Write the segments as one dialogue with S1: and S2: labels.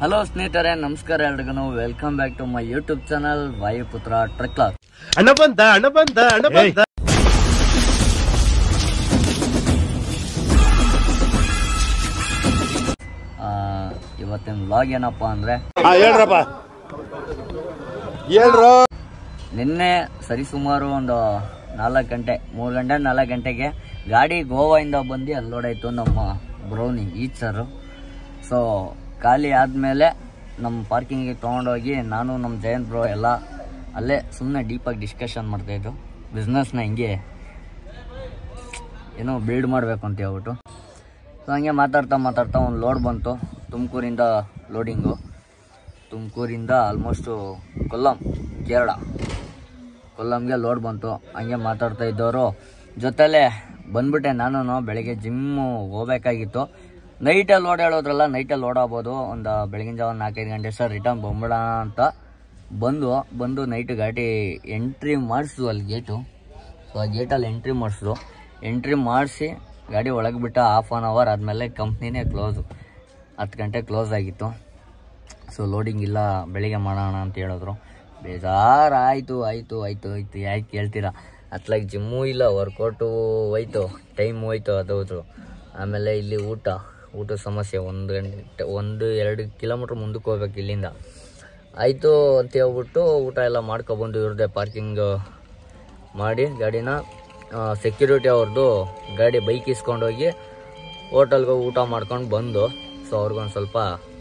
S1: Hello ಸ್ನೇಹಿತರೆ, ನಮಸ್ಕಾರ ಎಲ್ರಿಗೂ. Welcome back to my YouTube channel Vayuputra truck class. ಇವತ್ತಿನ ವ್ಲಾಗ್ ಏನಪ್ಪಾ ಅಂದ್ರೆ, ನಿನ್ನೆ ಸರಿಸುಮಾರು ಒಂದು 4 ಗಂಟೆ 4 ಗಂಟೆಗೆ ಗಾಡಿ ಗೋವಾದಿಂದ ಬಂದು ಅಲ್ಲೋಡಾಯ್ತು ನಮ್ಮ ಬ್ರೌನಿ ಈಚರು. ಸೊ ಖಾಲಿ ಆದಮೇಲೆ ನಮ್ಮ ಪಾರ್ಕಿಂಗಿಗೆ ತೊಗೊಂಡೋಗಿ ನಾನು ನಮ್ಮ ಜಯಂತ್ ಬ್ರೋ ಎಲ್ಲ ಅಲ್ಲೇ ಸುಮ್ಮನೆ ಡೀಪಾಗಿ ಡಿಸ್ಕಷನ್ ಮಾಡ್ತಾಯಿದ್ದು. ಬಿಸ್ನೆಸ್ನ ಹಿಂಗೆ ಏನೋ ಬಿಲ್ಡ್ ಮಾಡಬೇಕು ಅಂತ ಹೇಳ್ಬಿಟ್ಟು. ಸೊ ಹಂಗೆ ಮಾತಾಡ್ತಾ ಒಂದು ಲೋಡ್ ಬಂತು. ತುಮಕೂರಿಂದ ಲೋಡಿಂಗು, ತುಮಕೂರಿಂದ ಆಲ್ಮೋಸ್ಟು ಕೊಲ್ಲಂಗೆ ಲೋಡ್ ಬಂತು. ಹಂಗೆ ಮಾತಾಡ್ತಾ ಇದ್ದವರು ಜೊತೆಲೇ ಬಂದ್ಬಿಟ್ಟೆ ನಾನು. ಬೆಳಗ್ಗೆ ಜಿಮ್ಮು ಹೋಗ್ಬೇಕಾಗಿತ್ತು. ನೈಟಲ್ಲಿ ಲೋಡ್ ಹೇಳೋದ್ರಲ್ಲ, ನೈಟಲ್ಲಿ ಲೋಡ್ ಆಗ್ಬೋದು. ಒಂದು ಬೆಳಗಿನ ಜಾವ 4-5 ಗಂಟೆ ಸರ್ ರಿಟರ್ನ್ ಬಂದ್ಬಿಡೋಣ ಅಂತ ಬಂದು ನೈಟ್ ಗಾಡಿ ಎಂಟ್ರಿ ಮಾಡಿಸಿದ್ವು ಅಲ್ಲಿ ಗೇಟು. ಸೊ ಆ ಗೇಟಲ್ಲಿ ಎಂಟ್ರಿ ಮಾಡಿಸಿ ಗಾಡಿ ಒಳಗೆ ಬಿಟ್ಟು ½1 ಅವರ್ ಆದಮೇಲೆ ಕಂಪ್ನಿನೇ ಕ್ಲೋಸು. 10 ಗಂಟೆಗೆ ಕ್ಲೋಸ್ ಆಗಿತ್ತು. ಸೊ ಲೋಡಿಂಗ್ ಇಲ್ಲ, ಬೆಳಿಗ್ಗೆ ಮಾಡೋಣ ಅಂತ ಹೇಳಿದ್ರು. ಬೇಜಾರಾಯಿತು. ಯಾಕೆ ಕೇಳ್ತೀರಾ? ಅತ್ಲಾಗಿ ಜಿಮ್ಮು ಇಲ್ಲ, ವರ್ಕೌಟು ಹೋಯ್ತು, ಟೈಮ್ ಹೋಯ್ತು, ಅದು. ಆಮೇಲೆ ಇಲ್ಲಿ ಊಟದ ಸಮಸ್ಯೆ. 1-2 ಕಿಲೋಮೀಟ್ರ್ ಮುಂದಕ್ಕೆ ಹೋಗ್ಬೇಕು ಇಲ್ಲಿಂದ. ಆಯಿತು ಅಂತ ಹೇಳ್ಬಿಟ್ಟು ಊಟ ಎಲ್ಲ ಮಾಡ್ಕೊಬಂದು ಇವ್ರದ್ದೇ ಪಾರ್ಕಿಂಗ್ ಮಾಡಿ ಗಾಡಿನ ಸೆಕ್ಯೂರಿಟಿ ಅವ್ರದ್ದು ಗಾಡಿ ಬೈಕ್ ಇಸ್ಕೊಂಡೋಗಿ ಹೋಟೆಲ್ಗೆ ಊಟ ಮಾಡ್ಕೊಂಡು ಬಂದು. ಸೊ ಅವ್ರಿಗೊಂದು ಸ್ವಲ್ಪ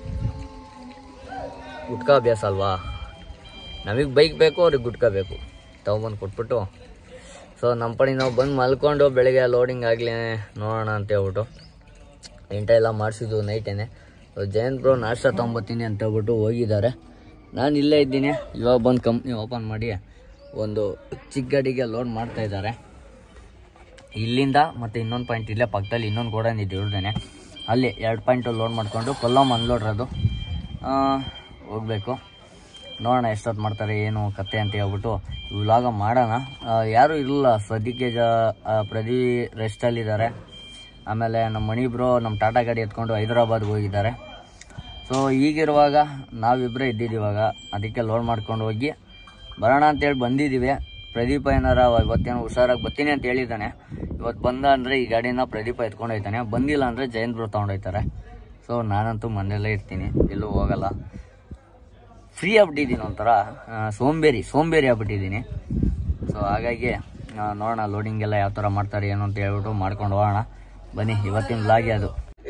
S1: ಗುಟ್ಕಾ ಅಭ್ಯಾಸ ಅಲ್ವಾ, ನಮಗೆ ಬೈಕ್ ಬೇಕು, ಅವ್ರಿಗೆ ಗುಟ್ಕಾ ಬೇಕು, ತೊಗೊಂಬಂದು ಕೊಟ್ಬಿಟ್ಟು ಸೊ ನಮ್ಮ ಪಡಿ ನಾವು ಬಂದು ಮಲ್ಕೊಂಡು ಬೆಳಗ್ಗೆ ಲೋಡಿಂಗ್ ಆಗಲಿ ನೋಡೋಣ ಅಂತ ಹೇಳ್ಬಿಟ್ಟು ಎಂಟ ಎಲ್ಲ ಮಾಡಿಸಿದ್ದು ನೈಟೇನೆ. ಜಯಂತ್ ಬ್ರೋ ನಾಷ್ಟ ತೊಗೊಂಬತ್ತೀನಿ ಅಂತ ಹೇಳ್ಬಿಟ್ಟು ಹೋಗಿದ್ದಾರೆ. ನಾನು ಇಲ್ಲೇ ಇದ್ದೀನಿ. ಇವಾಗ ಬಂದು ಕಂಪ್ನಿ ಓಪನ್ ಮಾಡಿ ಒಂದು ಚಿಕ್ಕ ಗಾಡಿಗೆ ಲೋಡ್ ಮಾಡ್ತಾಯಿದ್ದಾರೆ ಇಲ್ಲಿಂದ. ಮತ್ತು ಇನ್ನೊಂದು ಪಾಯಿಂಟ್ ಇಲ್ಲೇ ಪಕ್ಕದಲ್ಲಿ ಇನ್ನೊಂದು ಗೋಡನ್ ಇದೆ ಇವ್ರದ್ದೇನೆ, ಅಲ್ಲಿ 2 ಪಾಯಿಂಟ್ ಲೋಡ್ ಮಾಡಿಕೊಂಡು ಕೊಲ್ಲಂ ಅನ್ಲೋಡ್ರದು ಹೋಗಬೇಕು. ನೋಡೋಣ ಎಷ್ಟೊತ್ತು ಮಾಡ್ತಾರೆ, ಏನು ಕತೆ ಅಂತ ಹೇಳ್ಬಿಟ್ಟು ಇವಾಗ ಮಾಡೋಣ. ಯಾರೂ ಇರಲಿಲ್ಲ ಸದ್ಯಕ್ಕೆ. ಪ್ರದೀ ರೆಸ್ಟಲ್ಲಿದ್ದಾರೆ. ಆಮೇಲೆ ನಮ್ಮ ಮಣಿ ಬ್ರೋ ನಮ್ಮ ಟಾಟಾ ಗಾಡಿ ಎತ್ಕೊಂಡು ಹೈದರಾಬಾದ್ಗೆ ಹೋಗಿದ್ದಾರೆ. ಸೊ ಈಗಿರುವಾಗ ನಾವಿಬ್ಬರೇ ಇದ್ದಿದ್ದೀವಾಗ, ಅದಕ್ಕೆ ಲೋಡ್ ಮಾಡ್ಕೊಂಡು ಹೋಗಿ ಬರೋಣ ಅಂತೇಳಿ ಬಂದಿದ್ದೀವಿ. ಪ್ರದೀಪ ಏನಾರ ಇವತ್ತೇನು ಹುಷಾರಾಗಿ ಬರ್ತೀನಿ ಅಂತ ಹೇಳಿದ್ದಾನೆ. ಇವತ್ತು ಬಂದ ಅಂದರೆ ಈ ಗಾಡಿನ ಪ್ರದೀಪ ಎತ್ಕೊಂಡು ಹೋಗ್ತಾನೆ, ಬಂದಿಲ್ಲ ಅಂದರೆ ಜಯಂತ್ ಬ್ರೋ ತೊಗೊಂಡೋಗ್ತಾರೆ. ಸೊ ನಾನಂತೂ ಮನೆಯಲ್ಲೇ ಇರ್ತೀನಿ, ಎಲ್ಲೂ ಹೋಗಲ್ಲ. ಫ್ರೀ ಆಗ್ಬಿಟ್ಟಿದ್ದೀನಿ, ಒಂಥರ ಸೋಂಬೇರಿ ಆಗ್ಬಿಟ್ಟಿದ್ದೀನಿ. ಸೊ ಹಾಗಾಗಿ ನೋಡೋಣ ಲೋಡಿಂಗ್ ಎಲ್ಲ ಯಾವ ಥರ ಮಾಡ್ತಾರೆ ಏನು ಅಂತ ಹೇಳ್ಬಿಟ್ಟು ಮಾಡ್ಕೊಂಡು ಹೋಗೋಣ. ಬನ್ನಿ, ಇವತ್ತಿನ ವ್ಲಾಗ್ ಅದು.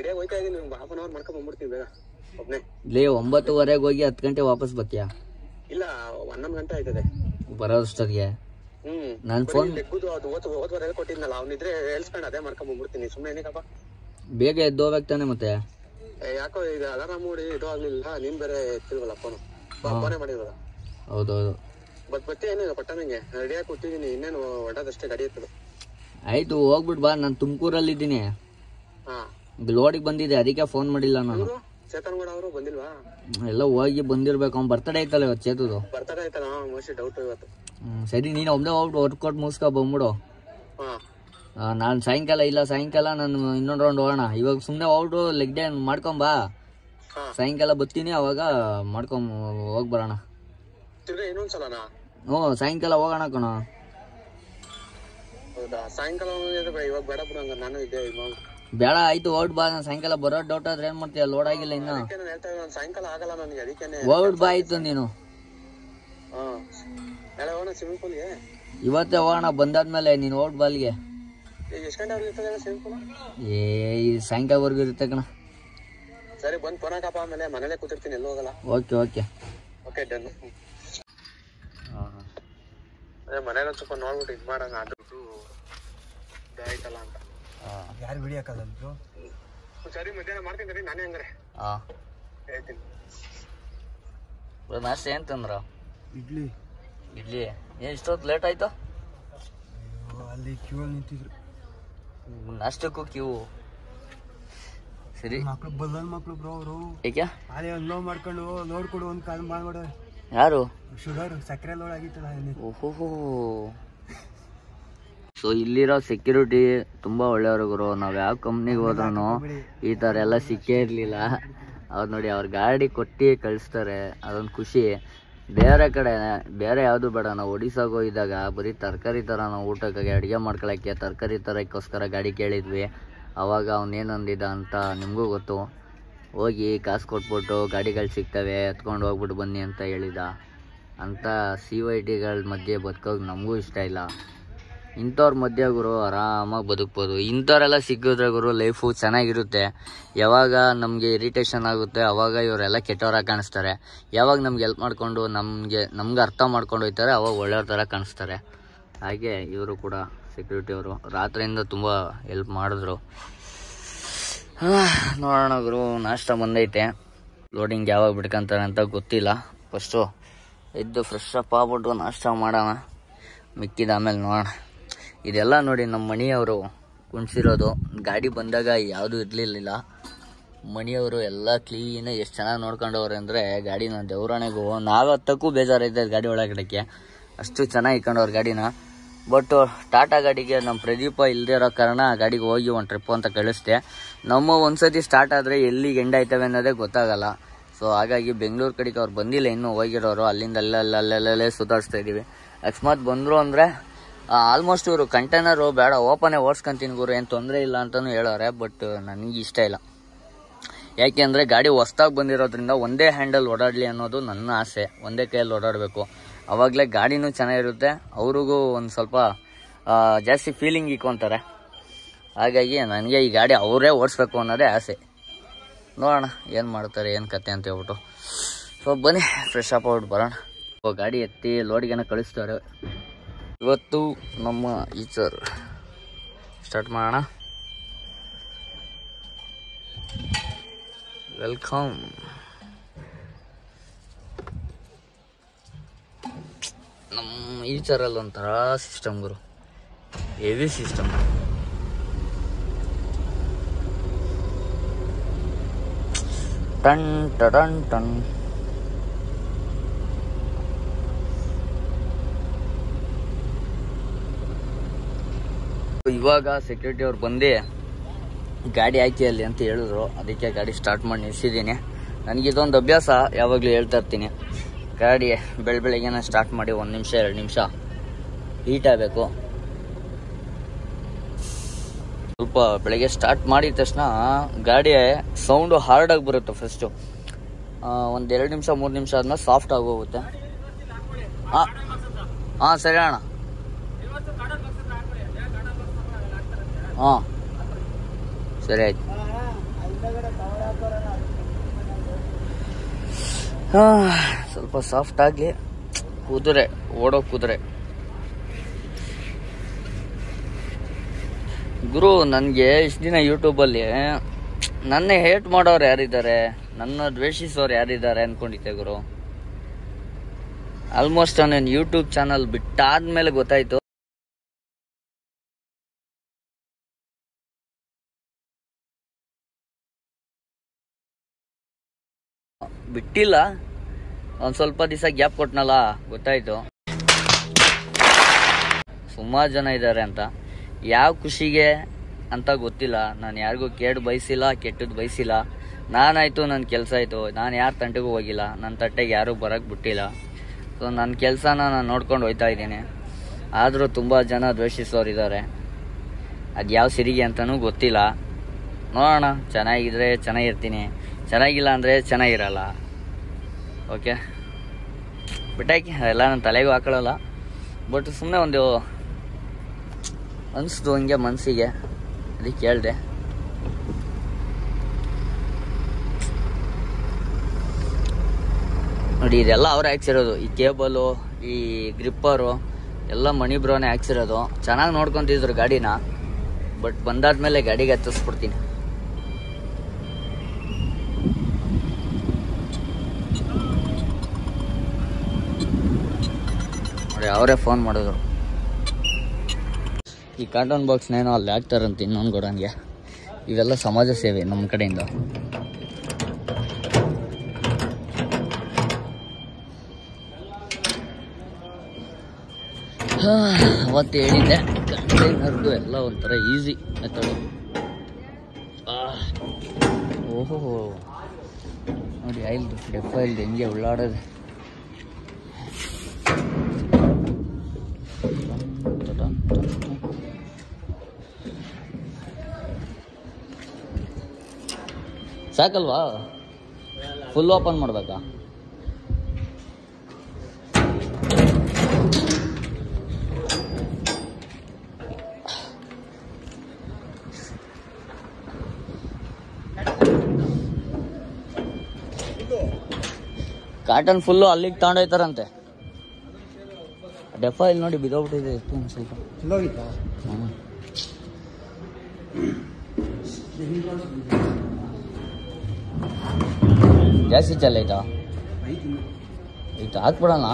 S1: ಲೇ 9:15 ಹೋಗಿ 10 ಗಂಟೆ ವಾಪಸ್ ಬರ್ತೀಯಾ?
S2: ಇಲ್ಲ 11 ಗಂಟೆ ಆಯ್ತದೆ
S1: ಬರೋಷ್ಟೊತ್ತಿಗೆ. ನಾನು ಫೋನ್
S2: ಕೊಟ್ಟಿದ್ನಲ್ಲ, ಅವನಿದ್ರೆ ಹೇಳ್ಸ್ಕೊಂಡು ಅದೇ ಮಾಡ್ಕೊಂಡ್ ಬಂದ್ಬಿಡ್ತೀನಿ. ಸುಮ್ಮನೆ ಏನಕ್ಕಪ್ಪ,
S1: ಬೇಗ ಎದ್ದು ಹೋಗ್ಬೇಕು ತಾನೆ. ಮತ್ತೆ
S2: ಯಾಕೋ ಈಗ ಅಲಾರಾಮ್ ಮೂಡಿ ಇದು ಆಗ್ಲಿಲ್ಲ, ನೀನ್ ಬೇರೆ ಎತ್ತಿಲ್ವಲ್ಲ ಫೋನೇ ಮಾಡಿದ್ವಲ್ಲ.
S1: ಹೌದೌದು.
S2: ಬತ್ತೆ ಏನಿಲ್ಲ, ಪಟ್ಟಣಂಗೆ ರೆಡಿಯಾಗಿ ಕೊಟ್ಟಿದ್ದೀನಿ. ಇನ್ನೇನು ಹೊಡೋದಷ್ಟೇ ಗಾಡಿ ಎತ್ತದು.
S1: ಆಯ್ತು, ಹೋಗ್ಬಿಟ್ಟು ಬಾ. ನಾನು ತುಮಕೂರಲ್ಲಿದ್ದೀನಿ, ಲೋಡಿಗೆ ಬಂದಿದೆ, ಅದಕ್ಕೆ ಫೋನ್ ಮಾಡಿಲ್ಲ ನಾನು.
S2: ಚೇತನ್ ಗೌಡ ಅವರು ಬಂದಿಲ್ವಾ?
S1: ಎಲ್ಲ ಹೋಗಿ ಬಂದಿರ್ಬೇಕು. ಅವ್ನು ಬರ್ತಡೇ ಐತಲ್ಲ ಇವತ್ತು, ಚೇತುದು
S2: ಬರ್ತಡೇ ಐತಲ್ಲ, ಮೋಸ್ಟ್ಲಿ ಡೌಟ್ ಇವತ್ತು.
S1: ಸರಿ, ನೀನು ಒಮ್ಮೆ ಹೋಗ್ಬಿಟ್ಟು ವರ್ಕೌಟ್ ಮುಗಿಸ್ಕೊ ಬಂದ್ಬಿಡು. ನಾನು ಸಾಯಂಕಾಲ ನಾನು ಇನ್ನೊಂದು ರೌಂಡ್ ಹೋಗೋಣ. ಇವಾಗ ಸುಮ್ಮನೆ ಹೋಗ್ಬಿಟ್ಟು ಲೆಗ್ ಡೇ ಮಾಡ್ಕೊಂಬಾ. ಸಾಯಂಕಾಲ ಬರ್ತೀನಿ, ಅವಾಗ ಹೋಗಿ ಬರೋಣ.
S2: ಇನ್ನೊಂದ್ಸಲನಾ?
S1: ಹ್ಞೂ, ಸಾಯಂಕಾಲ ಹೋಗೋಣ ಕಣ.
S2: ಹೌದಾ? ಸಾಯಂಕಾಲ ಇವಾಗ ಬೇಡ ಬಿಡು, ಹಂಗ ನಾನು ಇದ್ದೆ.
S1: ಬೇಡ, ಆಯ್ತು ಹೊರ್ಟ್ ಬಾ. ನಾನು ಸಾಯಂಕಾಲ ಬರೋ ಡೌಟ್ ಆದ್ರೆ ಏನ್ ಮಾಡ್ತೀಯ? ಲೋಡ್ ಆಗಿಲ್ಲ ಇನ್ನು.
S2: ಸಾಯಂಕಾಲ ಆಗಲ್ಲ ನನಗೆ, ಅದಕ್ಕೆ
S1: ಹೊರ್ಟ್ ಬಾ. ಆಯ್ತು ನೀನು
S2: ಸ್ವಿಮ್ಮಿಂಗ್ ಪೂಲ್ಗೆ
S1: ಇವತ್ತೇ ಹೋಗೋಣ. ಬಂದಾದ್ಮೇಲೆ ನೀನು ಹೊರ್ಟ್ ಬಾ ಅಲ್ಲಿಗೆ.
S2: ಎಷ್ಟು ಗಂಟೆ ಇರ್ತದೆ ಸ್ವಿಮ್ಮಿಂಗ್ ಪೂಲ್?
S1: ಸಾಯಂಕಾಲವರೆಗೂ ಇರುತ್ತೆ ಕಣ.
S2: ಸರಿ, ಬಂದು ಫೋನ್ ಹಾಕಪ್ಪ, ಆಮೇಲೆ ಮನೇಲೆ ಕೂತಿರ್ತೀನಿ, ಎಲ್ಲೂ ಹೋಗಲ್ಲ.
S1: Okay
S2: done. ಅದೇ ಮನೇಲಿ ಒಂದು ಸ್ವಲ್ಪ ನೋಡ್ಬಿಟ್ಟು ಇದು ಮಾಡೋಣ, ಅದು ಆಯ್ತಲ್ಲ ಅಂತ.
S3: ಯಾರು ಬಿಡಿಯಾಕಲ್ಲ?
S2: ಸರಿ, ಮಧ್ಯಾಹ್ನ ಮಾಡ್ತೀನಿ ನಾನೇ. ಹಂಗಾರೆ ಹೇಳ್ತೀನಿ.
S1: ನಾಷ್ಟ ಏನ್ ತಂದ್ರ?
S3: ಇಡ್ಲಿ.
S1: ಏನ್ ಇಷ್ಟೊತ್ತು ಲೇಟ್ ಆಯ್ತು?
S3: ಅಲ್ಲಿ ಕ್ಯೂ ಅಲ್ಲಿ ನಿಂತಿದ್ರು.
S1: ನಾಷ್ಟಕ್ಕೂ ಕ್ಯೂ? ಸರಿ,
S3: ಮಕ್ಳು ಬ್ರೋ ಅವರು
S1: ಏಕೆ
S3: ಅದೇ ಒಂದು ಲೋ ಮಾಡ್ಕೊಂಡು ಲೋಡ್ ಕೊಡು ಒಂದು ಕಾಲ್ ಮಾಡ್ಬೇಡ.
S1: ಯಾರು?
S3: ಶುಗರ್ ಸಕ್ಕರೆ ಲೋಡ್ ಆಗಿತ್ತಲ್ಲ.
S1: ಓಹೋ. ಸೊ ಇಲ್ಲಿರೋ ಸೆಕ್ಯೂರಿಟಿ ತುಂಬ ಒಳ್ಳೆಯವರು ಗುರು. ನಾವು ಯಾವ ಕಂಪ್ನಿಗೆ ಹೋದ್ರೂ ಈ ಥರ ಎಲ್ಲ ಸಿಕ್ಕೇ ಇರಲಿಲ್ಲ. ಅವ್ರು ನೋಡಿ ಅವ್ರ ಗಾಡಿ ಕೊಟ್ಟು ಕಳಿಸ್ತಾರೆ, ಅದೊಂದು ಖುಷಿ. ಬೇರೆ ಕಡೆ ಬೇರೆ ಯಾವುದು ಬೇಡ, ನಾವು ಒಡಿಸ್ಸಾಗೆ ಹೋಗಿದ್ದಾಗ ಬರೀ ತರಕಾರಿ ಥರ ನಾವು ಊಟಕ್ಕೆ ಅಡುಗೆ ಮಾಡ್ಕೊಳ್ಳೋಕ್ಕೆ ತರಕಾರಿ ತರಕ್ಕೋಸ್ಕರ ಗಾಡಿ ಕೇಳಿದ್ವಿ. ಆವಾಗ ಅವನೇನೊಂದಿದ ಅಂತ ನಿಮಗೂ ಗೊತ್ತು. ಹೋಗಿ ಕಾಸು ಕೊಟ್ಬಿಟ್ಟು ಗಾಡಿಗಳು ಸಿಗ್ತವೆ ಎತ್ಕೊಂಡು ಹೋಗ್ಬಿಟ್ಟು ಬನ್ನಿ ಅಂತ ಹೇಳಿದ. ಅಂಥ CYTಗಳ ಮಧ್ಯೆ ಬದುಕೋಗಿ ನಮಗೂ ಇಷ್ಟ ಇಲ್ಲ. ಇಂಥವ್ರ ಮಧ್ಯೆ ಗುರು ಆರಾಮಾಗಿ ಬದುಕ್ಬೋದು. ಇಂಥವ್ರೆಲ್ಲ ಸಿಕ್ಕಿದ್ರೆ ಗುರು ಲೈಫು ಚೆನ್ನಾಗಿರುತ್ತೆ. ಯಾವಾಗ ನಮಗೆ ಇರಿಟೇಷನ್ ಆಗುತ್ತೆ ಅವಾಗ ಇವರೆಲ್ಲ ಕೆಟ್ಟವರಾಗಿ ಕಾಣಿಸ್ತಾರೆ. ಯಾವಾಗ ನಮ್ಗೆ ಹೆಲ್ಪ್ ಮಾಡಿಕೊಂಡು ನಮ್ಗೆ ಅರ್ಥ ಮಾಡ್ಕೊಂಡು ಹೋಗ್ತಾರೆ ಅವಾಗ ಒಳ್ಳೆಯವ್ರ ಥರ ಕಾಣಿಸ್ತಾರೆ. ಹಾಗೆ ಇವರು ಕೂಡ ಸೆಕ್ಯೂರಿಟಿಯವರು ರಾತ್ರಿಯಿಂದ ತುಂಬ ಹೆಲ್ಪ್ ಮಾಡಿದ್ರು. ನೋಡೋಣ ಗುರು, ನಾಷ್ಟ ಬಂದೈತೆ. ಲೋಡಿಂಗ್ ಯಾವಾಗ ಬಿಡ್ಕೊಂತಾರೆ ಅಂತ ಗೊತ್ತಿಲ್ಲ. ಫಸ್ಟು ಎದ್ದು ಫ್ರೆಶ್ ಅಪ್ ಆಗ್ಬಿಟ್ಟು ನಾಷ್ಟ ಮಾಡೋಣ, ಮಿಕ್ಕಿದ ಆಮೇಲೆ ನೋಡೋಣ. ಇದೆಲ್ಲ ನೋಡಿ ನಮ್ಮ ಮಣಿಯವರು ಕುಣಿಸಿರೋದು. ಗಾಡಿ ಬಂದಾಗ ಯಾವುದೂ ಇರಲಿಲ್ಲ. ಮಣಿಯವರು ಎಲ್ಲ ಕ್ಲೀನಾಗಿ ಎಷ್ಟು ಚೆನ್ನಾಗಿ ನೋಡ್ಕೊಂಡವ್ರೆ ಅಂದರೆ ಗಾಡಿನ ದೇವ್ರಾಣೆಗೂ ನಾವು ಹತ್ತಕ್ಕೂ ಬೇಜಾರೈತೆ ಗಾಡಿ ಒಳಗಡೆಗೆ, ಅಷ್ಟು ಚೆನ್ನಾಗಿ ಇಟ್ಕೊಂಡವ್ರು ಗಾಡಿನ. ಬಟ್ ಟಾಟಾ ಗಾಡಿಗೆ ನಮ್ಮ ಪ್ರದೀಪ ಇಲ್ಲದೇ ಇರೋ ಕಾರಣ ಗಾಡಿಗೆ ಹೋಗಿ ಒಂದು ಟ್ರಿಪ್ ಅಂತ ಕಳಿಸ್ದೆ. ನಮ್ಮ ಒಂದ್ಸತಿ ಸ್ಟಾರ್ಟ್ ಆದರೆ ಎಲ್ಲಿಗೆ ಎಂಡ್ ಆಯ್ತವೆ ಅನ್ನೋದೇ ಗೊತ್ತಾಗಲ್ಲ. ಸೊ ಹಾಗಾಗಿ ಬೆಂಗಳೂರು ಕಡೆಗೆ ಅವ್ರು ಬಂದಿಲ್ಲ, ಇನ್ನೂ ಹೋಗಿರೋರು. ಅಲ್ಲಿಂದ ಅಲ್ಲೇ ಸುಧಾರಿಸ್ತಾ ಇದ್ದೀವಿ. ಅಕಸ್ಮಾತ್ ಬಂದರು ಅಂದರೆ ಆಲ್ಮೋಸ್ಟ್ ಇವರು ಕಂಟೈನರು ಬೇಡ ಓಪನೇ ಓಡಿಸ್ಕೊಂತೀನಿ ಗುರು, ಏನು ತೊಂದರೆ ಇಲ್ಲ ಅಂತಲೂ ಹೇಳೋರೆ. ಬಟ್ ನನಗೆ ಇಷ್ಟ ಇಲ್ಲ. ಯಾಕೆಂದರೆ ಗಾಡಿ ಹೊಸ್ದಾಗಿ ಬಂದಿರೋದ್ರಿಂದ ಒಂದೇ ಹ್ಯಾಂಡಲ್ ಓಡಾಡಲಿ ಅನ್ನೋದು ನನ್ನ ಆಸೆ. ಒಂದೇ ಕೈಯಲ್ಲಿ ಓಡಾಡಬೇಕು, ಆವಾಗಲೇ ಗಾಡಿನೂ ಚೆನ್ನಾಗಿರುತ್ತೆ, ಅವ್ರಿಗೂ ಒಂದು ಸ್ವಲ್ಪ ಜಾಸ್ತಿ ಫೀಲಿಂಗ್ ಇಕ್ಕೊಂತಾರೆ. ಹಾಗಾಗಿ ನನಗೆ ಈ ಗಾಡಿ ಅವರೇ ಓಡಿಸ್ಬೇಕು ಅನ್ನೋದೇ ಆಸೆ. ನೋಡೋಣ ಏನು ಮಾಡ್ತಾರೆ ಏನು ಕತೆ ಅಂತ ಹೇಳ್ಬಿಟ್ಟು. ಸೊ ಬನ್ನಿ ಫ್ರೆಶ್ ಅಪ್ ಆಗ್ಬಿಟ್ಟು ಬರೋಣ. ಗಾಡಿ ಎತ್ತಿ ಲೋಡಿಗೆನ ಕಳಿಸ್ತಾರೆ. ಇವತ್ತು ನಮ್ಮ ಈಚರ್ ಸ್ಟಾರ್ಟ್ ಮಾಡೋಣ. ವೆಲ್ಕಮ್. ನಮ್ಮ ಈಚರಲ್ಲಿ ಒಂಥರ ಸಿಸ್ಟಮ್ ಗುರು, ಹೆವಿ ಸಿಸ್ಟಮ್. ಟನ್ ಟನ್ ಟನ್. ಇವಾಗ ಸೆಕ್ಯೂರಿಟಿ ಅವ್ರು ಬಂದು ಗಾಡಿ ಹಾಕಿ ಅಲ್ಲಿ ಅಂತ ಹೇಳಿದ್ರು. ಅದಕ್ಕೆ ಗಾಡಿ ಸ್ಟಾರ್ಟ್ ಮಾಡಿ ನಿಲ್ಸಿದ್ದೀನಿ. ನನಗಿದೊಂದು ಅಭ್ಯಾಸ, ಯಾವಾಗಲೂ ಹೇಳ್ತಾ ಇರ್ತೀನಿ, ಗಾಡಿ ಬೆಳಗ್ಗೆನ ಸ್ಟಾರ್ಟ್ ಮಾಡಿ 1 ನಿಮಿಷ 2 ನಿಮಿಷ ಹೀಟ್ ಆಗಬೇಕು. ಸ್ವಲ್ಪ ಬೆಳಗ್ಗೆ ಸ್ಟಾರ್ಟ್ ಮಾಡಿದ ತಕ್ಷಣ ಗಾಡಿ ಸೌಂಡು ಹಾರ್ಡಾಗಿ ಬರುತ್ತೆ. ಫಸ್ಟು ಒಂದು 2 ನಿಮಿಷ 3 ನಿಮಿಷ ಆದ್ಮೇಲೆ ಸಾಫ್ಟ್ ಆಗೋಗುತ್ತೆ. ಹಾಂ ಸರಿ ಅಣ್ಣ. ಹಾಂ ಸರಿ ಆಯ್ತು. ಸ್ವಲ್ಪ ಸಾಫ್ಟ್ ಆಗಿ ಕುದುರೆ ಓಡೋ ಕುದುರೆ ಗುರು. ನನಗೆ ಇಷ್ಟು ದಿನ ಯೂಟ್ಯೂಬಲ್ಲಿ ನನ್ನೇ ಹೇಟ್ ಮಾಡೋರು ಯಾರಿದ್ದಾರೆ, ನನ್ನ ದ್ವೇಷಿಸೋರು ಯಾರಿದ್ದಾರೆ ಅಂದ್ಕೊಂಡಿದ್ದೆ ಗುರು. ಆಲ್ಮೋಸ್ಟ್ ನಾನು ಯೂಟ್ಯೂಬ್ ಚಾನಲ್ ಬಿಟ್ಟಾದ್ಮೇಲೆ ಗೊತ್ತಾಯ್ತು ಬಿಟ್ಟಿಲ್ಲ. ಒಂದು ಸ್ವಲ್ಪ ದಿವಸ ಗ್ಯಾಪ್ ಕೊಟ್ನಲ್ಲ, ಗೊತ್ತಾಯ್ತು ಸುಮಾರು ಜನ ಇದ್ದಾರೆ ಅಂತ. ಯಾವ ಖುಷಿಗೆ ಅಂತ ಗೊತ್ತಿಲ್ಲ. ನಾನು ಯಾರಿಗೂ ಕೇಡು ಬಯಸಿಲ್ಲ, ಕೆಟ್ಟದ್ದು ಬಯಸಿಲ್ಲ. ನಾನಾಯಿತು, ನನ್ನ ಕೆಲಸ ಆಯಿತು, ನಾನು ಯಾರ ತಂಟೆಗೂ ಹೋಗಿಲ್ಲ, ನನ್ನ ತಟ್ಟೆಗೆ ಯಾರೂ ಬರೋಕ್ಕೆ ಬಿಟ್ಟಿಲ್ಲ. ಸೊ ನನ್ನ ಕೆಲಸನ ನಾನು ನೋಡ್ಕೊಂಡು ಹೋಗ್ತಾ ಇದ್ದೀನಿ. ಆದರೂ ತುಂಬ ಜನ ದ್ವೇಷಿಸೋರಿದ್ದಾರೆ. ಅದು ಯಾವ ಸಿರಿಗೆ ಅಂತಲೂ ಗೊತ್ತಿಲ್ಲ. ನೋಡೋಣ, ಚೆನ್ನಾಗಿದ್ರೆ ಚೆನ್ನಾಗಿರ್ತೀನಿ, ಚೆನ್ನಾಗಿಲ್ಲ ಅಂದರೆ ಚೆನ್ನಾಗಿರಲ್ಲ. ಓಕೆ ಬಿಟ್ಟಾಕಿ, ಅದೆಲ್ಲ ನನ್ನ ತಲೆಗೂ ಹಾಕೊಳ್ಳಲ್ಲ. ಬಟ್ ಸುಮ್ಮನೆ ಒಂದು ಅನಿಸ್ತು ಹಂಗೆ ಮನಸ್ಸಿಗೆ, ಅದಕ್ಕೆ ಹೇಳಿದೆ. ನೋಡಿ ಇದೆಲ್ಲ ಅವ್ರು ಹಾಕ್ಸಿರೋದು. ಈ ಕೇಬಲು, ಈ ಗ್ರಿಪ್ಪರು ಎಲ್ಲ ಮಣಿ ಬ್ರೋನೇ ಹಾಕ್ಸಿರೋದು. ಚೆನ್ನಾಗಿ ನೋಡ್ಕೊತಿದ್ರು ಗಾಡಿನ. ಬಟ್ ಬಂದಾದ್ಮೇಲೆ ಗಾಡಿಗೆ ಹತ್ತಿಸ್ಬಿಡ್ತೀನಿ. ನೋಡಿ ಅವರೇ ಫೋನ್ ಮಾಡಿದ್ರು. ಈ ಕಾರ್ಟೂನ್ ಬಾಕ್ಸ್ನೇನೋ ಅಲ್ಲಿ ಹಾಕ್ತಾರಂತ ಇನ್ನೊಂದು ಗೋಡನ್ಗೆ. ಇವೆಲ್ಲ ಸಮಾಜ ಸೇವೆ ನಮ್ಮ ಕಡೆಯಿಂದ. ಅವತ್ತು ಹೇಳಿದ್ದೆ, ಕಂಟೈನರ್ದು ಎಲ್ಲ ಒಂಥರ ಈಸಿ ಮೆಥಡು. ಓಹೋ ಆಯಿಲ್ದು ಡೆಫ ಇಲ್ದು ಹೆಂಗೆ ಉಳ್ಳಾಡೋದು. ಸಾಕಲ್ವಾ? ಫುಲ್ ಓಪನ್ ಮಾಡ್ಬೇಕಾ? ಕಾಟನ್ ಫುಲ್ಲು ಅಲ್ಲಿಗೆ ತಗೊಂಡೋಯ್ತಾರಂತೆ. ಡೆಫ ಇಲ್ಲಿ ನೋಡಿ ಬಿದ್ದೋಗ್ಬಿಟ್ಟಿದೆ ಎಷ್ಟು ಒಂದು ಸ್ವಲ್ಪ. ಜಾಸ್ತಿ ಚಲ್ಲ ಆಯ್ತಾ? ಆಯ್ತು ಹಾಕ್ಬಿಡೋಣ.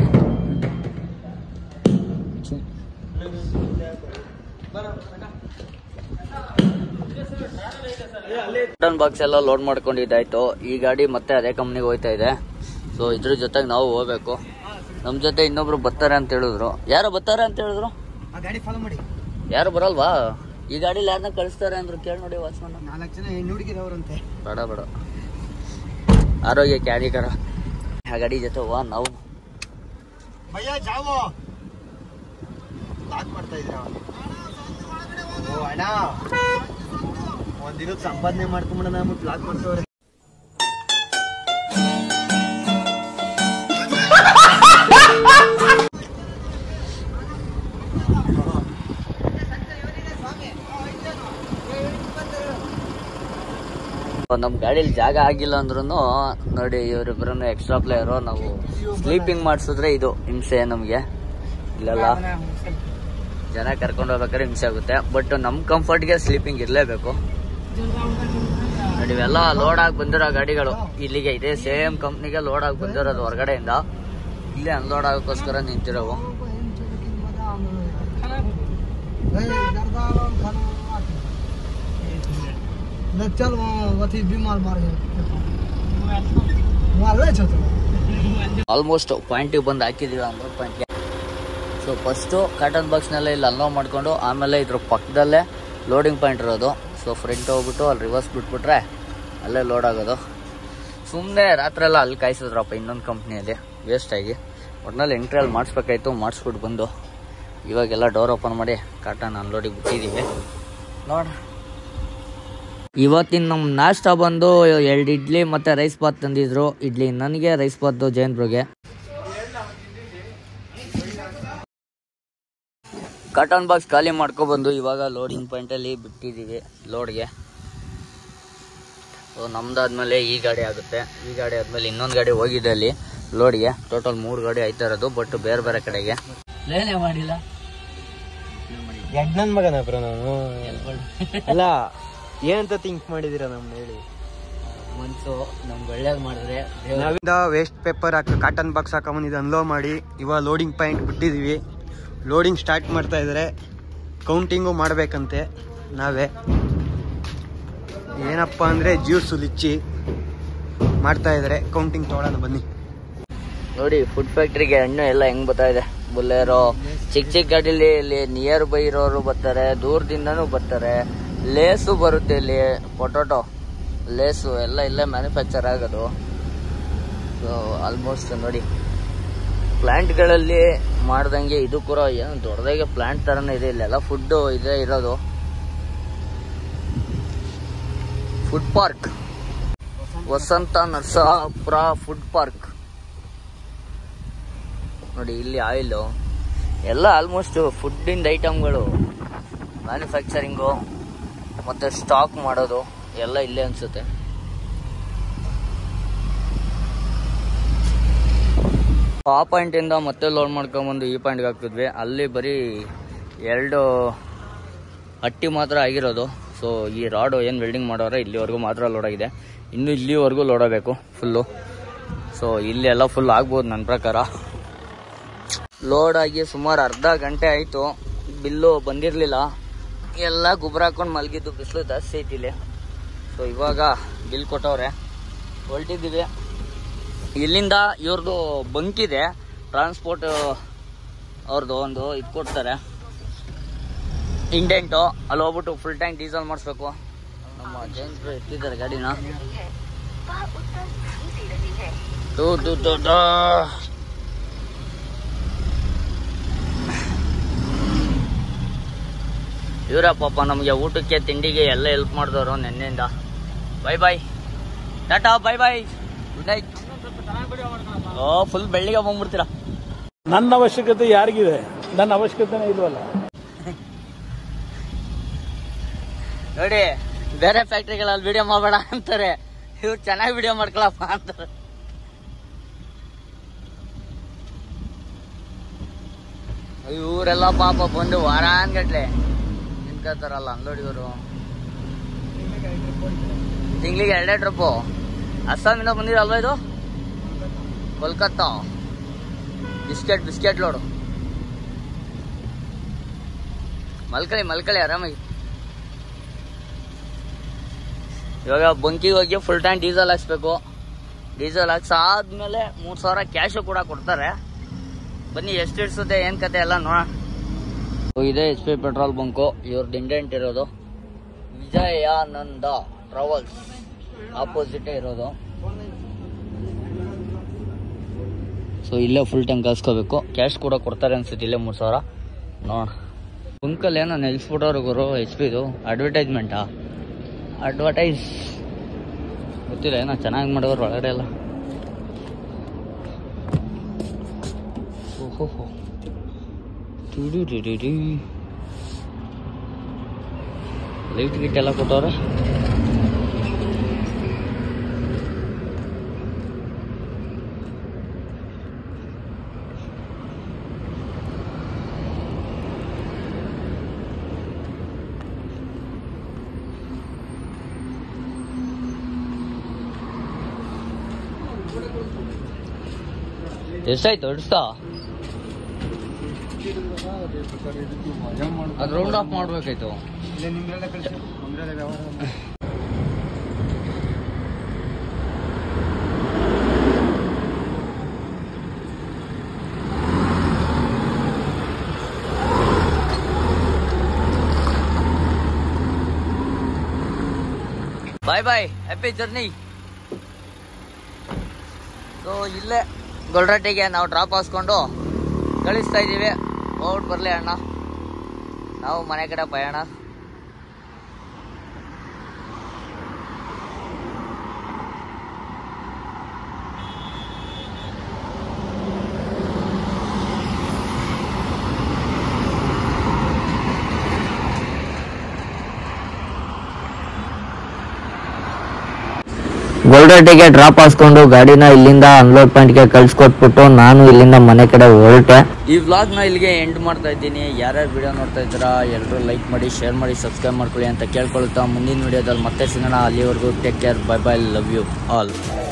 S1: ಕಾಟನ್ ಬಾಕ್ಸ್ ಎಲ್ಲ ಲೋಡ್ ಮಾಡ್ಕೊಂಡಿದ್ದಾಯ್ತು. ಈ ಗಾಡಿ ಮತ್ತೆ ಅದೇ ಕಂಪ್ನಿಗೆ ಹೋಯ್ತಾ ಇದೆ. ಸೊ ಇದ್ರ ಜೊತೆಗೆ ನಾವು ಹೋಗ್ಬೇಕು. ನಮ್ಮ ಜೊತೆ ಇನ್ನೊಬ್ರು ಬರ್ತಾರೆ ಅಂತ ಹೇಳಿದ್ರು. ಯಾರೋ ಬರ್ತಾರೆ ಅಂತ ಹೇಳಿದ್ರು? ಯಾರು ಬರಲ್ವಾ? ಈ ಗಾಡಿಲಿ ಯಾರನ್ನ ಕಳಿಸ್ತಾರೆ ಅಂದ್ರು ಕೇಳಿ ನೋಡಿ ವಾಚ್ಮನ್.
S3: 4 ಜನ ಹೆಣ್ಣು ಹುಡುಗಿರವ್ರಂತೆ.
S1: ಬೇಡ ಬೇಡ, ಆರೋಗ್ಯ ಕ್ಯಾರಿಕರ. ಆ ಗಾಡಿ ಜೊತೆ ಹೋಗ ನಾವು.
S3: ಭಯ್ಯ ಜಾವೋ ಲಾಕ್ ಮಾಡ್ತಾ ಇದ್ರ. ಓ ಅಣ್ಣ, ಒಂದಿನ ಸಂಪಾದನೆ ಮಾಡ್ಕೊಂಬಿಡೋಣ ಅಂದ್ಬಿಟ್ಟು ಲಾಕ್ ಮಾಡ್ತವ್ರೆ.
S1: ನಮ್ಮ ಗಾಡೀಲಿ ಜಾಗ ಆಗಿಲ್ಲ ಅಂದ್ರೂ ನೋಡಿ ಇವರಿಬ್ಬರನ್ನು ಎಕ್ಸ್ಟ್ರಾ ಪ್ಲೇಯರು. ನಾವು ಸ್ಲೀಪಿಂಗ್ ಮಾಡಿಸಿದ್ರೆ ಇದು ಹಿಂಸೆ ನಮಗೆ. ಇಲ್ಲೆಲ್ಲ ಜನ ಕರ್ಕೊಂಡು ಹೋಗ್ಬೇಕಾದ್ರೆ ಹಿಂಸೆ ಆಗುತ್ತೆ. ಬಟ್ ನಮ್ಮ ಕಂಫರ್ಟ್ಗೆ ಸ್ಲೀಪಿಂಗ್ ಇರಲೇಬೇಕು. ನೋಡಿ ಇವೆಲ್ಲ ಲೋಡ್ ಆಗಿ ಬಂದಿರೋ ಗಾಡಿಗಳು ಇಲ್ಲಿಗೆ ಇದೇ ಸೇಮ್ ಕಂಪ್ನಿಗೆ ಲೋಡ್ ಆಗಿ ಬಂದಿರೋದು ಹೊರಗಡೆಯಿಂದ. ಇಲ್ಲೇ ಅನ್ಲೋಡ್ ಆಗೋಕ್ಕೋಸ್ಕರ ನಿಂತಿರೋವು. ಆಲ್ಮೋಸ್ಟ್ ಪಾಯಿಂಟಿಗೆ ಬಂದು ಹಾಕಿದೀವಿ 100 ಪಾಯಿಂಟ್ಗೆ. ಸೊ ಫಸ್ಟು ಕಾಟನ್ ಬಾಕ್ಸ್ನೆಲ್ಲ ಇಲ್ಲಿ ಅನ್ಲೋಡ್ ಮಾಡ್ಕೊಂಡು ಆಮೇಲೆ ಇದ್ರ ಪಕ್ಕದಲ್ಲೇ ಲೋಡಿಂಗ್ ಪಾಯಿಂಟ್ ಇರೋದು. ಸೊ ಫ್ರಂಟ್ ಹೋಗ್ಬಿಟ್ಟು ಅಲ್ಲಿ ರಿವರ್ಸ್ ಬಿಟ್ಬಿಟ್ರೆ ಅಲ್ಲೇ ಲೋಡ್ ಆಗೋದು. ಸುಮ್ಮನೆ ರಾತ್ರಿ ಎಲ್ಲ ಅಲ್ಲಿ ಕಾಯಿಸಿದ್ರಪ್ಪ ಇನ್ನೊಂದು ಕಂಪ್ನಿಯಲ್ಲಿ ವೇಸ್ಟಾಗಿ. ಒಟ್ನಲ್ಲಿ ಎಂಟ್ರಿಯಲ್ಲಿ ಮಾಡಿಸ್ಬೇಕಾಯ್ತು, ಮಾಡಿಸ್ಬಿಟ್ಟು ಬಂದು ಇವಾಗೆಲ್ಲ ಡೋರ್ ಓಪನ್ ಮಾಡಿ ಕಾಟನ್ ಅನ್ಲೋಡಿಗೆ ಬಿಟ್ಟಿದ್ದೀವಿ. ನೋಡ ಇವತ್ತಿನ ನಮ್ಮ ನಾಷ್ಟ ಬಂದು 2 ಇಡ್ಲಿ ಮತ್ತು ರೈಸ್ ಬಾತ್ ತಂದಿದ್ರು. ಇಡ್ಲಿ ನನಗೆ, ರೈಸ್ ಬಾತ್ ಜೈನ್ಬ್ರಿಗೆ. ಕಾಟನ್ ಬಾಕ್ಸ್ ಖಾಲಿ ಮಾಡ್ಕೊಬಂದು ಇವಾಗ ಲೋಡಿಂಗ್ ಪಾಯಿಂಟಲ್ಲಿ ಬಿಟ್ಟಿದ್ದೀವಿ ಲೋಡ್ಗೆ. ಸೊ ನಮ್ದಾದ್ಮೇಲೆ ಈ ಗಾಡಿ ಆಗುತ್ತೆ. ಈ ಗಾಡಿ ಆದಮೇಲೆ ಇನ್ನೊಂದು ಗಾಡಿ ಹೋಗಿದೆ ಅಲ್ಲಿ ಲೋಡ್ಗೆ. ಟೋಟಲ್ 3 ಗಾಡಿ ಆಯ್ತಾ ಇರೋದು, ಬಟ್ ಬೇರೆ ಬೇರೆ ಕಡೆಗೆ. ಏನೇ ಮಾಡಿಲ್ಲ
S3: ನನ್ ಮಗನ ಬ್ರೋ ನಾನು. ಅಲ್ಲ ಏನಂತ ಥಿಂಕ್ ಮಾಡಿದೀರ ನಮ್ನ ಹೇಳಿ.
S1: ಮನ್ಸು ನಮ್ಗೆ ಒಳ್ಳೇದು ಮಾಡಿದ್ರೆ
S3: ನಾವಿಂದ ವೇಸ್ಟ್ ಪೇಪರ್ ಕಾಟನ್ ಬಾಕ್ಸ್ ಹಾಕೊಂಬಂದಿದ್ದು ಅನ್ಲೋಡ್ ಮಾಡಿ ಇವಾಗ ಲೋಡಿಂಗ್ ಪಾಯಿಂಟ್ ಬಿಟ್ಟಿದ್ದೀವಿ. ಲೋಡಿಂಗ್ ಸ್ಟಾರ್ಟ್ ಮಾಡ್ತಾ ಇದ್ದಾರೆ. ಕೌಂಟಿಂಗು ಮಾಡಬೇಕಂತೆ ನಾವೇ. ಏನಪ್ಪ ಅಂದರೆ ಜ್ಯೂಸು ಲಿಚ್ಚಿ ಮಾಡ್ತಾ ಇದ್ದಾರೆ. ಕೌಂಟಿಂಗ್ ತೊಗೊಳ್ಳೋಣ ಬನ್ನಿ.
S1: ನೋಡಿ ಫುಡ್ ಫ್ಯಾಕ್ಟ್ರಿಗೆ ಹಣ್ಣು ಎಲ್ಲ ಹೆಂಗ್ ಬರ್ತಾ ಇದೆ. ಬುಲ್ಲೇರೋ ಚಿಕ್ಕ ಚಿಕ್ಕ ಗಾಡಿಲಿ ಇಲ್ಲಿ ನಿಯರ್ ಬೈ ಇರೋರು ಬರ್ತಾರೆ, ದೂರದಿಂದನೂ ಬರ್ತಾರೆ. ಲೇಸು ಬರುತ್ತೆ ಇಲ್ಲಿ, ಪೊಟೊಟೊ ಲೇಸು ಎಲ್ಲ ಇಲ್ಲೇ ಮ್ಯಾನುಫ್ಯಾಕ್ಚರ್ ಆಗೋದು. ಸೊ ಆಲ್ಮೋಸ್ಟ್ ನೋಡಿ ಪ್ಲಾಂಟ್ಗಳಲ್ಲಿ ಮಾಡ್ದಂಗೆ ಇದು ಕೂಡ ಏನು ದೊಡ್ಡದಾಗೆ ಪ್ಲಾಂಟ್ ಥರನೇ ಇದೆ. ಇಲ್ಲೆಲ್ಲ ಫುಡ್ಡು ಇದೇ ಇರೋದು. Food park, Vasantha Narasapura food park. ನೋಡಿ ಇಲ್ಲಿ ಆಯಿಲು ಎಲ್ಲ ಆಲ್ಮೋಸ್ಟ್ ಫುಡ್ಡಿಂದ ಐಟಮ್ಗಳು ಮ್ಯಾನುಫ್ಯಾಕ್ಚರಿಂಗು ಮತ್ತು ಸ್ಟಾಕ್ ಮಾಡೋದು ಎಲ್ಲ ಇಲ್ಲೇ ಅನಿಸುತ್ತೆ. ಆ ಪಾಯಿಂಟಿಂದ ಮತ್ತೆ ಲೋಡ್ ಮಾಡ್ಕೊಂಬಂದು ಈ ಪಾಯಿಂಟ್ಗೆ ಹಾಕ್ತಿದ್ವಿ. ಅಲ್ಲಿ ಬರೀ 2 ಹಟ್ಟಿ ಮಾತ್ರ ಆಗಿರೋದು. ಸೊ ಈ ರಾಡು ಏನು ವೆಲ್ಡಿಂಗ್ ಮಾಡೋರೆ ಇಲ್ಲಿವರೆಗೂ ಮಾತ್ರ ಲೋಡ್ ಆಗಿದೆ. ಇನ್ನು ಇಲ್ಲಿವರೆಗೂ ಲೋಡ್ ಆಗಬೇಕು ಫುಲ್ಲು. ಸೊ ಇಲ್ಲಿ ಎಲ್ಲ ಫುಲ್ ಆಗ್ಬೋದು ನನ್ನ ಪ್ರಕಾರ. ಲೋಡ್ ಆಗಿ ಸುಮಾರು ಅರ್ಧ ಗಂಟೆ ಆಯಿತು. ಬಿಲ್ಲು ಬಂದಿರಲಿಲ್ಲ. ಎಲ್ಲ ಗೊಬ್ಬರ ಹಾಕೊಂಡು ಮಲಗಿದ್ದು, ಬಿಸಿಲು ಜಾಸ್ತಿ ಐತಿ ಇಲ್ಲಿ. ಸೊ ಇವಾಗ ಬಿಲ್ ಕೊಟ್ಟವ್ರೆ, ಹೊರಟಿದ್ದೀವಿ. ಇಲ್ಲಿಂದ ಇವ್ರದ್ದು ಬಂಕಿದೆ ಟ್ರಾನ್ಸ್ಪೋರ್ಟ್ ಅವ್ರದ್ದು, ಒಂದು ಇದು ಕೊಡ್ತಾರೆ ಇಂಡೆಂಟು. ಅಲ್ಲಿ ಹೋಗ್ಬಿಟ್ಟು ಫುಲ್ ಟ್ಯಾಂಕ್ ಡೀಸೆಲ್ ಮಾಡಿಸ್ಬೇಕು. ನಮ್ಮ ಜೈನ್ಸ್ ಎತ್ತಿದ್ದಾರೆ ಗಾಡಿನ. ಇವರ ಪಾಪ ನಮಗೆ ಊಟಕ್ಕೆ ತಿಂಡಿಗೆ ಎಲ್ಲ ಹೆಲ್ಪ್ ಮಾಡಿದವರು ನಿನ್ನೆಯಿಂದ. ಬೈ ಬಾಯ್, ಟಾಟಾ, bye bye, good night. Full ಬೆಳ್ಳಿಗೆ ಬಂದ್ಬಿಡ್ತೀರಾ.
S4: ನನ್ನ ಅವಶ್ಯಕತೆ ಯಾರಿಗಿದೆ? ನನ್ನ ಅವಶ್ಯಕತೆನೇ ಇಲ್ವಲ್ಲ.
S1: ನೋಡಿ, ಬೇರೆ ಫ್ಯಾಕ್ಟ್ರಿಗಳಲ್ಲಿ ವಿಡಿಯೋ ಮಾಡಬೇಡ ಅಂತಾರೆ, ಇವ್ರು ಚೆನ್ನಾಗಿ ವಿಡಿಯೋ ಮಾಡ್ಕೊಳಪ್ಪ ಅಂತಾರೆ. ಇವರೆಲ್ಲ ಪಾಪ ಬಂದು ವಾರಾನ್ಗಟ್ಲೆ ನಿಂತ್ಕೊತಾರಲ್ಲ ಅಂಗಡಿಯವರು. ತಿಂಗಳಿಗೆ 2 ಟ್ರಿಪ್ಪು. ಅಸ್ಸಾಮಿಂದ ಬಂದಿರಲ್ವಾ ಇದು? ಕೋಲ್ಕತ್ತಾ. Biscuit load. ಮಲ್ಕಳಿ ಆರಾಮಾಗಿ. ಇವಾಗ ಬಂಕಿಗೆ ಹೋಗಿ ಫುಲ್ ಟ್ಯಾಂಕ್ ಡೀಸೆಲ್ ಹಾಕ್ಸ್ಬೇಕು. ಡೀಸೆಲ್ ಹಾಕ್ಸಾದ್ಮೇಲೆ 3000 ಕ್ಯಾಶು ಕೂಡ ಕೊಡ್ತಾರೆ. ಬನ್ನಿ ಎಷ್ಟು ಇಡ್ಸುತ್ತೆ ಏನ್ ಕತೆ ಎಲ್ಲ ನೋಡೋಣ. ಇದೆ HP ಪೆಟ್ರೋಲ್ ಬಂಕು. ಇವ್ರದ್ದು ಇಂಡೆಂಟ್ ಇರೋದು ವಿಜಯಾನಂದ ಟ್ರಾವೆಲ್ಸ್ ಆಪೋಸಿಟೇ ಇರೋದು. ಸೊ ಇಲ್ಲೇ ಫುಲ್ ಟ್ಯಾಂಕ್ ಹಾಕ್ಸ್ಕೋಬೇಕು. ಕ್ಯಾಶ್ ಕೂಡ ಕೊಡ್ತಾರೆ ಅನ್ಸುತ್ತೆ ಇಲ್ಲೇ 3000. ನೋಡೋಣ. ಬಂಕಲ್ಲಿ ಏನೋ ನಿಲ್ಸ್ಬಿಟ್ಟವ್ರು ಗುರು. HP ಇದು ಅಡ್ವರ್ಟೈಸ್ಮೆಂಟಾ? ಅಡ್ವರ್ಟೈಸ್ ಗೊತ್ತಿಲ್ಲ, ಏನೋ ಚೆನ್ನಾಗಿ ಮಾಡೋರು ಒಳಗಡೆ ಎಲ್ಲ. ಓಹೋ, ಲೈಟ್ ಗಿಟ್ ಎಲ್ಲ ಕೊಟ್ಟವ್ರೆ. ಎಷ್ಟಾಯ್ತು ಹೊಡ್ಸ್ತಾ? ಅದು ರೌಂಡ್ ಆಫ್ ಮಾಡ್ಬೇಕಾಯ್ತು. Bye bye, happy journey. So ಇಲ್ಲೇ ಗೊಲ್ರಟ್ಟಿಗೆ ನಾವು ಡ್ರಾಪ್ ಹಾಸ್ಕೊಂಡು ಕಳಿಸ್ತಾ ಇದ್ದೀವಿ. ಹೋಗ್ಬಿಟ್ಟು ಬರಲಿ ಅಣ್ಣ, ನಾವು ಮನೆ ಕಡೆ ಪಯಣ. ಗೊಲ್ರಟ್ಟಿಗೆ ಡ್ರಾಪ್ ಹಾಸ್ಕೊಂಡು ಗಾಡಿನ ಇಲ್ಲಿಂದ ಅನ್ಲೋಡ್ ಪಾಯಿಂಟ್ಗೆ ಕಳ್ಸಿಕೊಟ್ಬಿಟ್ಟು ನಾನು ಇಲ್ಲಿಂದ ಮನೆ ಕಡೆ ಹೊರಟೆ. ಈ ವ್ಲಾಗ್ನ ಇಲ್ಲಿಗೆ ಎಂಡ್ ಮಾಡ್ತಾ ಇದ್ದೀನಿ. ಯಾರ್ಯಾರು ವಿಡಿಯೋ ನೋಡ್ತಾ ಇದ್ದೀರಾ ಎಲ್ಲರೂ ಲೈಕ್ ಮಾಡಿ, ಶೇರ್ ಮಾಡಿ, ಸಬ್ಸ್ಕ್ರೈಬ್ ಮಾಡ್ಕೊಳ್ಳಿ ಅಂತ ಕೇಳ್ಕೊಳ್ತಾ ಮುಂದಿನ ವಿಡಿಯೋದಲ್ಲಿ ಮತ್ತೆ ಸಿಗೋಣ. ಅಲ್ಲಿವರೆಗೂ take care, bye bye, love you all.